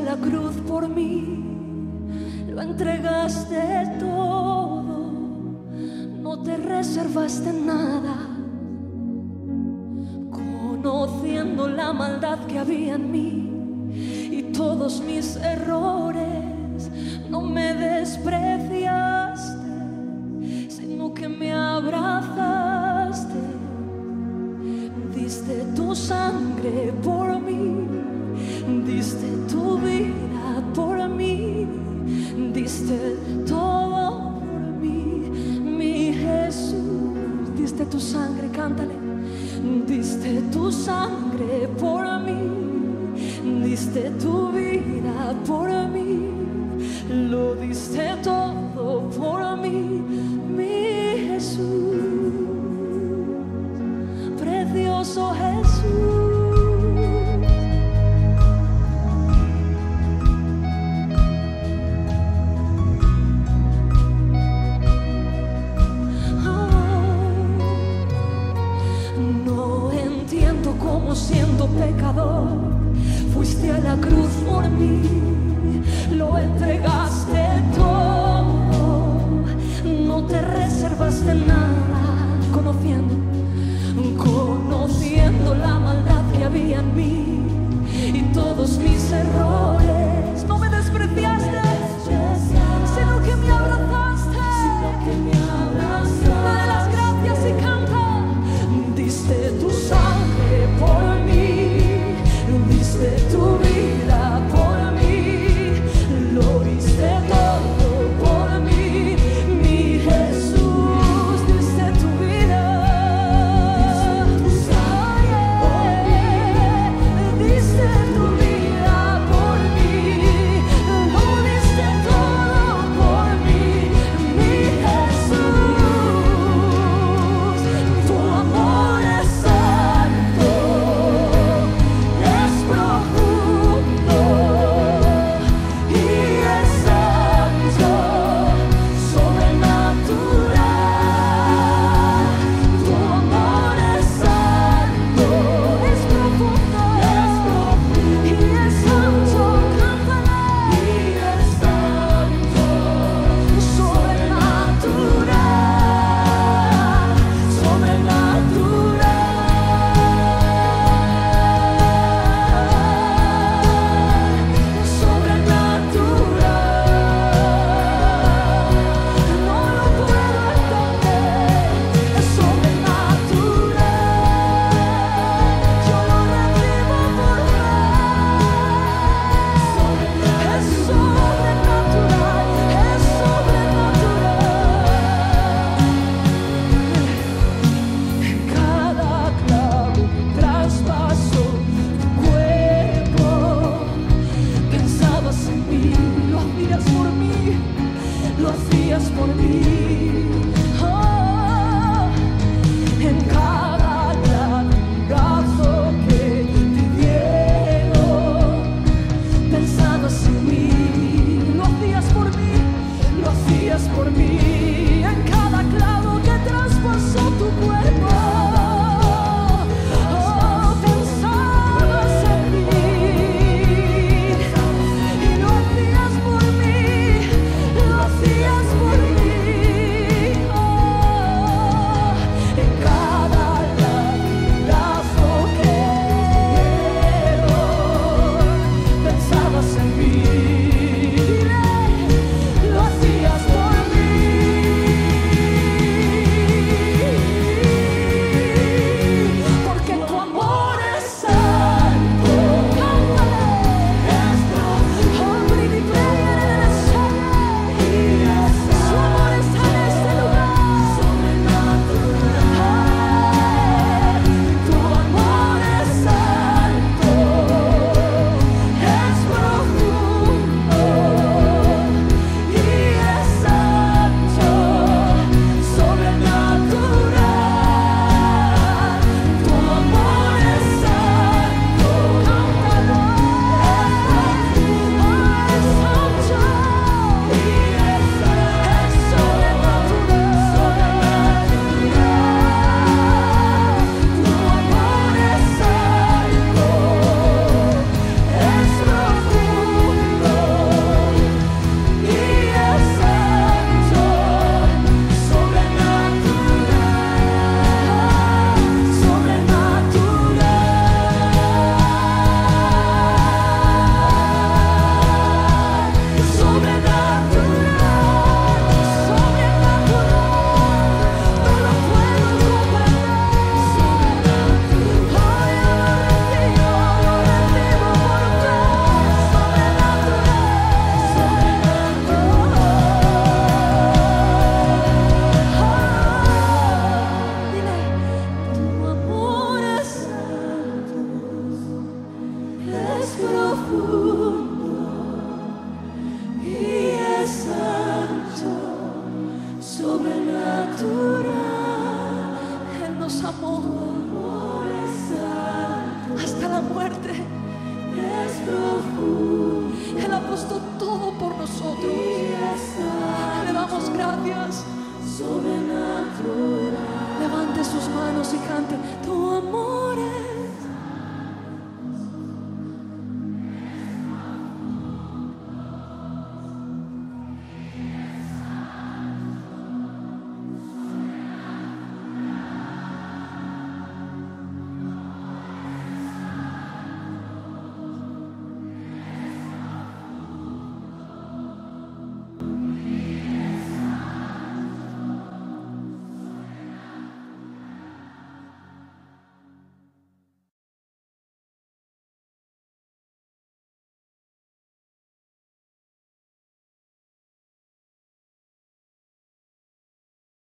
la cruz por mí, lo entregaste todo, no te reservaste nada, conociendo la maldad que había en mí y todos mis errores. No me despreciaste, sino que me abrazaste. Diste tu sangre por mí, diste tu vida por mí, diste todo por mí, mi Jesús. Diste tu sangre, cántale. Diste tu sangre por mí, diste tu vida por mí, lo diste todo por mí, mi Jesús, precioso Jesús. No entiendo cómo siendo pecador fuiste a la cruz por mí, lo entregaste todo, no te reservaste nada, conociendo la maldad que había en mí y todos mis errores. No me despreciaste, sino que me abrazaste. Dale las gracias y canta. Diste tu sangre por mí, diste tu vida por mí, lo diste todo por mí, mi Jesús. Diste tu vida, diste tu vida por mí, lo diste todo por mí, mi Jesús. Tu amor es santo, es profundo y es santo, sobrenatural. Tu amor es santo, es profundo y es santo, cántala. Y es santo, sobrenatural, sobrenatural, sobrenatural. No lo puedo entender, es sobrenatural. Yo lo recibo por fe. Es sobrenatural, es sobrenatural. En cada clavo traspaso tu cuerpo, pensabas en mí, lo hacías por mí, lo hacías por mí. Oh, en cada latigazo que te dieron, pensabas en mí, lo hacías por mí, lo hacías por mí. En cada clavo que traspasó tu cuerpo, oh, pensabas en mí y lo hacías por mí, lo hacías por mí. costó todo por nosotros. Le damos gracias. Levante sus manos y cante.